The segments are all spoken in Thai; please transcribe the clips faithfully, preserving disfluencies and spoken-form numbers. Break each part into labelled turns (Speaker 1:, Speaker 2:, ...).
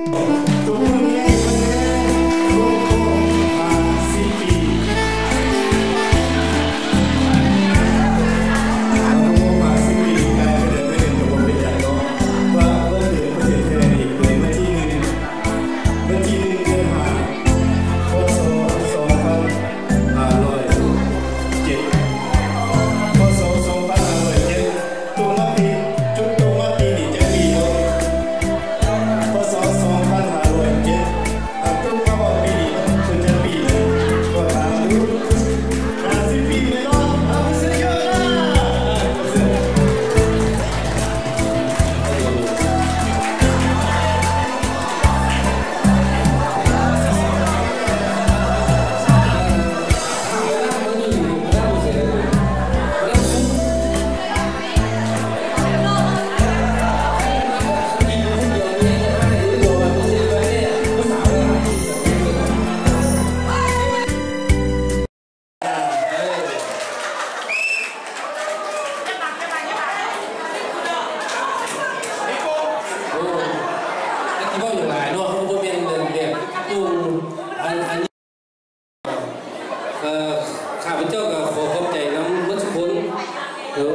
Speaker 1: ข้าพเจ้าก็ขอขอบใจน้ำวัชพลเดี๋ยว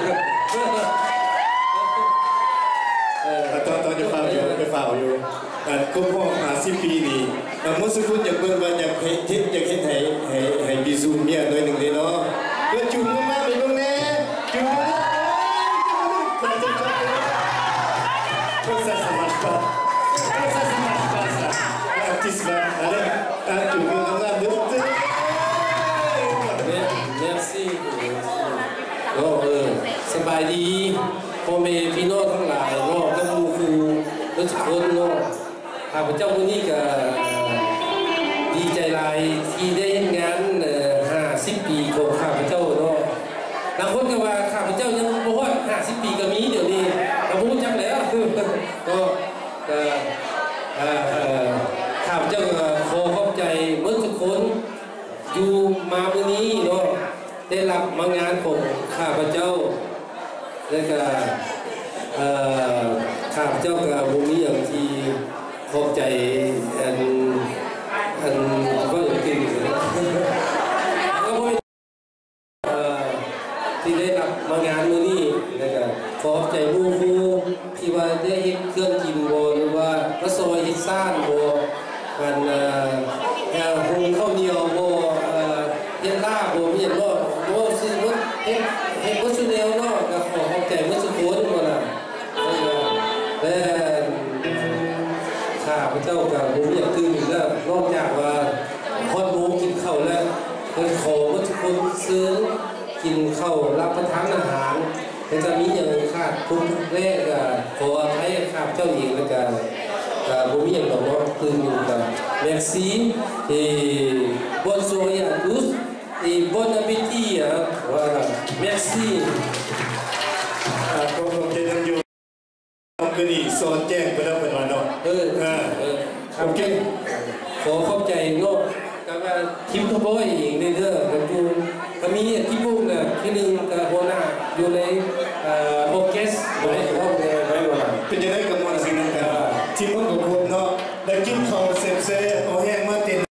Speaker 1: เออตอนตอนจะฝ่าอยู่จะฝ่าอยู่แต่ก็พ่อหาสิบปีนี่น้ำวัชพลอยากเบิ่งว่าอยากเห็นทิศอยากเห็นให้ให้ให้บีซูเมียหน่อยหนึ่งเลยเนาะเพื่อจุ่มมากไปตรงนี้จุ่มคนจะชอบคนจะสมัครกันคนจะสมัครกันสักอาทิตย์ละอะไรการจุ่มน้ำน้ำเดือดMerci โอ้เออสบายดีพ่อแม่พี่น้องทั้งหลายเนาะทั้งครูครูทุกคนเนาะข้าพเจ้าวันนี้ก็ดีใจหลายที่ได้เห็นงานห้าสิบปีของข้าพเจ้าเนาะบางคนก็ว่าข้าพเจ้ายังบ่ฮอดห้าสิบปีก็มีเดี๋ยวนี้ก็บ่รู้จักแล้วก็ก็ข้าพเจ้าก็ขอขอบใจเมื่อทุกคนอยู่มาวันนี้เนาะได้รับมางานของข้าพเจ้าและก็ข้าพเจ้ากับวงนี้อย่างที่ขอบใจอันอันก็อย่างที่ที่ได้รับมางานมื้อนี้และก็ขอบใจลูกที่ว่าได้เฮ็ดเครื่องกินบ่หรือว่าพระซอยเฮ็ดซ่านบ่กันเอ่อหุงข้าวเหนียวบ่เฮ็ดลาบบ่มีหยังบ่บ่ซื้อบ่เฮ็ดเฮ็ดบ่ซุแนวเนาะก็ขอขอบใจมื้อสุโขนบ่ล่ะและข้าพเจ้าก็บ่มีหยังตื่นอีกแล้วนอกจากว่าฮอดโมงกินข้าวแล้วเพิ่นขอมื้อสุโขนซื้อกินข้าวรับประทานอาหารแต่จะมีอย่างขาดทุกแรกก็ขออภัยข้าพเจ้าเองแล้วกันก็บ่มีหยังดอกเนาะตื่นอยู่ก็ Merci et bonne soirée à tous et bon appétit hein voilà merci อ่าขอขอบใจท่านโยมก็นี่สอนแจ้งไปแล้วเป็นวันเนาะเออเออโอเคขอขอบใจเนาะกับว่าทีมทบอยอีกในเรื่องกับจูก็มีที่พุ่งน่ะที่นึงกับหัวหน้าอยู่ในเอ่อโอเคสไว้ห้องไว้ว่าเป็นจะได้กำลังสิ่งนั้นทีมของผมเนาะได้กินข้าวเสร็จๆเอาแห้งมาเต็ม